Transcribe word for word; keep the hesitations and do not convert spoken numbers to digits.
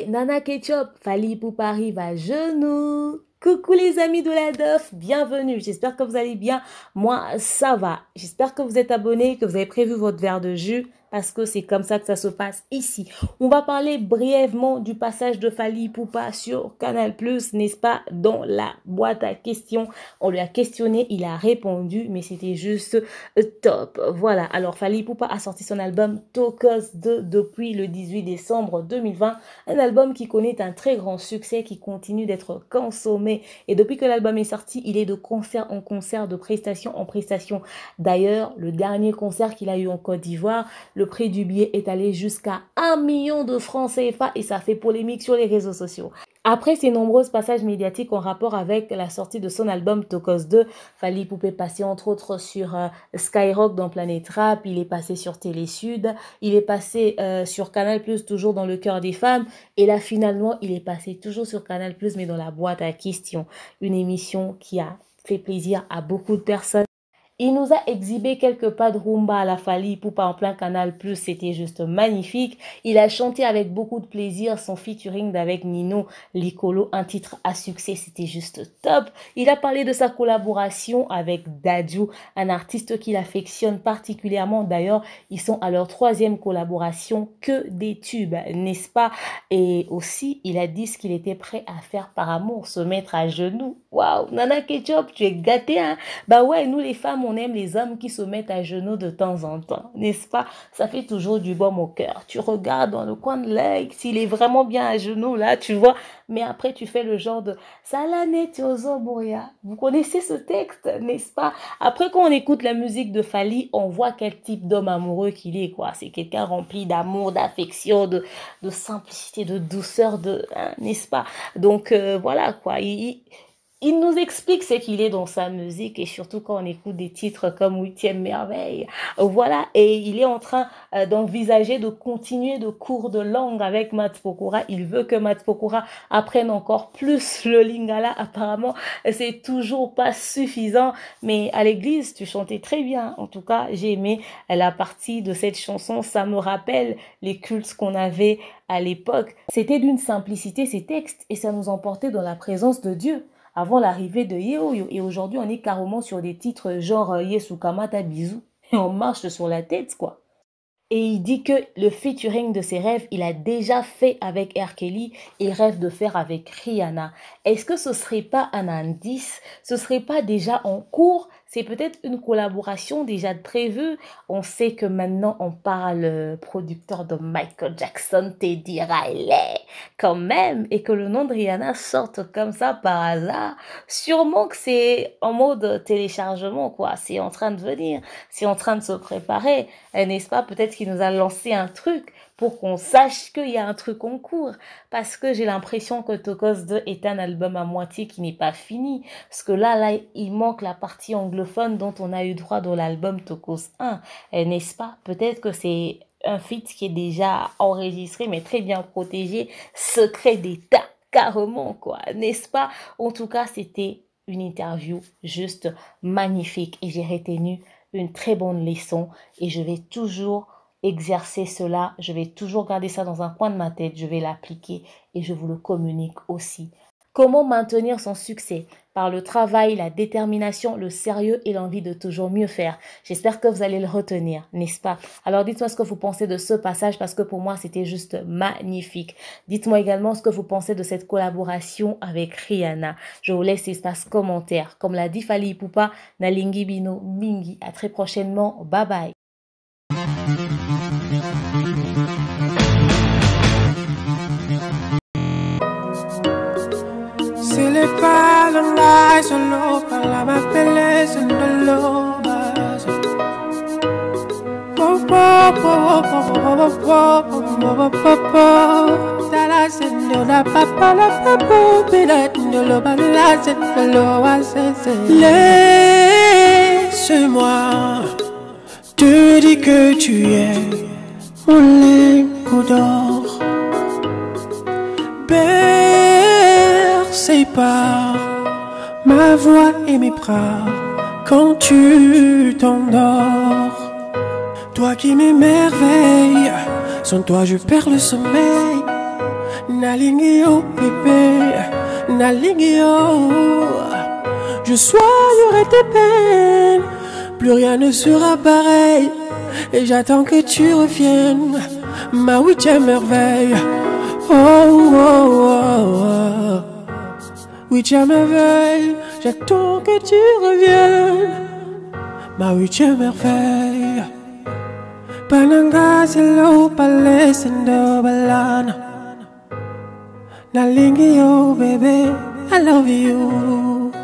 c'est Nana Ketchup. Fally Ipupa arrive à genoux. Coucou les amis de la D O F, bienvenue. J'espère que vous allez bien. Moi, ça va. J'espère que vous êtes abonnés, que vous avez prévu votre verre de jus, parce que c'est comme ça que ça se passe ici. On va parler brièvement du passage de Fally Ipupa sur Canal plus, n'est-ce pas, dans la boîte à questions. On lui a questionné, il a répondu, mais c'était juste top. Voilà, alors Fally Ipupa a sorti son album Tokos deux depuis le dix-huit décembre deux mille vingt. Un album qui connaît un très grand succès, qui continue d'être consommé. Et depuis que l'album est sorti, il est de concert en concert, de prestation en prestation. D'ailleurs, le dernier concert qu'il a eu en Côte d'Ivoire, le prix du billet est allé jusqu'à un million de francs C F A et ça fait polémique sur les réseaux sociaux. Après ces nombreux passages médiatiques en rapport avec la sortie de son album Tokos deux, Fally Ipupa est passé entre autres sur euh, Skyrock dans Planète Rap, il est passé sur Télé Sud, il est passé euh, sur Canal plus, toujours dans le cœur des femmes, et là finalement il est passé toujours sur Canal plus, mais dans la boîte à questions, une émission qui a fait plaisir à beaucoup de personnes. Il nous a exhibé quelques pas de rumba à la Fally Ipupa en plein Canal plus, c'était juste magnifique. Il a chanté avec beaucoup de plaisir son featuring avec Nino Licolo, un titre à succès, c'était juste top. Il a parlé de sa collaboration avec Dadju, un artiste qu'il affectionne particulièrement. D'ailleurs, ils sont à leur troisième collaboration, que des tubes, n'est-ce pas? Et aussi, il a dit ce qu'il était prêt à faire par amour, se mettre à genoux. Waouh, Nana Ketchup, tu es gâtée, hein? Bah ouais, nous les femmes, on aime les hommes qui se mettent à genoux de temps en temps, n'est-ce pas? Ça fait toujours du baume au cœur. Tu regardes dans le coin de l'œil, s'il est vraiment bien à genoux, là, tu vois. Mais après, tu fais le genre de Salane Tiozo Boria. Vous connaissez ce texte, n'est-ce pas? Après, quand on écoute la musique de Fally, on voit quel type d'homme amoureux qu'il est, quoi. C'est quelqu'un rempli d'amour, d'affection, de, de simplicité, de douceur, de, hein, n'est-ce pas? Donc, euh, voilà, quoi. Il, Il nous explique ce qu'il est dans sa musique et surtout quand on écoute des titres comme Huitième Merveille. Voilà, et il est en train euh, d'envisager de continuer de cours de langue avec Mat Pokora. Il veut que Mat Pokora apprenne encore plus le lingala. Apparemment, c'est toujours pas suffisant, mais à l'église, tu chantais très bien. En tout cas, j'ai aimé la partie de cette chanson. Ça me rappelle les cultes qu'on avait à l'époque. C'était d'une simplicité ces textes et ça nous emportait dans la présence de Dieu avant l'arrivée de Yeoyo. Et aujourd'hui, on est carrément sur des titres genre Yesu Kamata Bisou. Et on marche sur la tête, quoi. Et il dit que le featuring de ses rêves, il a déjà fait avec R. Kelly et il rêve de faire avec Rihanna. Est-ce que ce serait pas un indice? Ce serait pas déjà en cours? C'est peut-être une collaboration déjà prévue. On sait que maintenant on parle producteur de Michael Jackson, Teddy Riley, quand même, et que le nom de Rihanna sorte comme ça par hasard. Sûrement que c'est en mode téléchargement, quoi. C'est en train de venir, c'est en train de se préparer, n'est-ce pas? Peut-être qu'il nous a lancé un truc pour qu'on sache qu'il y a un truc en cours. Parce que j'ai l'impression que Tokos deux est un album à moitié qui n'est pas fini. Parce que là, là, il manque la partie anglophone dont on a eu droit dans l'album Tokos un. N'est-ce pas? Peut-être que c'est un feat qui est déjà enregistré, mais très bien protégé. Secret d'État, carrément, quoi. N'est-ce pas? En tout cas, c'était une interview juste magnifique. Et j'ai retenu une très bonne leçon. Et je vais toujours exercer cela, je vais toujours garder ça dans un coin de ma tête, je vais l'appliquer et je vous le communique aussi. Comment maintenir son succès? Par le travail, la détermination, le sérieux et l'envie de toujours mieux faire. J'espère que vous allez le retenir, n'est-ce pas? Alors dites-moi ce que vous pensez de ce passage parce que pour moi c'était juste magnifique. Dites-moi également ce que vous pensez de cette collaboration avec Rihanna. Je vous laisse espace commentaire. Comme l'a dit Fally Ipupa, Nalingi Bino Mingi. À très prochainement. Bye bye. Se le parla solo parla ma pelle solo base. Po po po po po po po po. Dala sendo la papa la papa pela no bala sendo asese. Laisse-moi te dire que tu es mon lingot d'or. Bercé par ma voix et mes bras quand tu t'endors. Toi qui m'émerveilles, sans toi je perds le sommeil. nalingi yo bébé, nalingi yo. Je soignerai tes peines, plus rien ne sera pareil. Et j'attends que tu reviennes, ma huitième merveille. Oh, oh, oh, oh. Huitième merveille, j'attends que tu reviennes, ma huitième merveille. Pananga selo palesendo balana. Nalingi yo, baby, I love you.